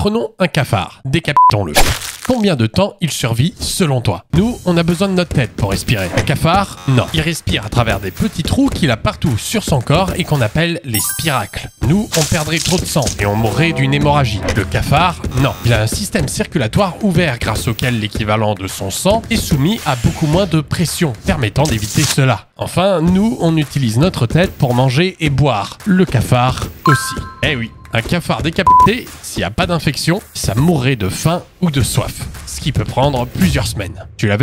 Prenons un cafard, décapitons-le. Combien de temps il survit selon toi? Nous, on a besoin de notre tête pour respirer. Un cafard, non. Il respire à travers des petits trous qu'il a partout sur son corps et qu'on appelle les spiracles. Nous, on perdrait trop de sang et on mourrait d'une hémorragie. Le cafard, non. Il a un système circulatoire ouvert grâce auquel l'équivalent de son sang est soumis à beaucoup moins de pression, permettant d'éviter cela. Enfin, nous, on utilise notre tête pour manger et boire. Le cafard aussi. Eh oui. Un cafard décapité, s'il n'y a pas d'infection, ça mourrait de faim ou de soif, ce qui peut prendre plusieurs semaines. Tu l'avais ?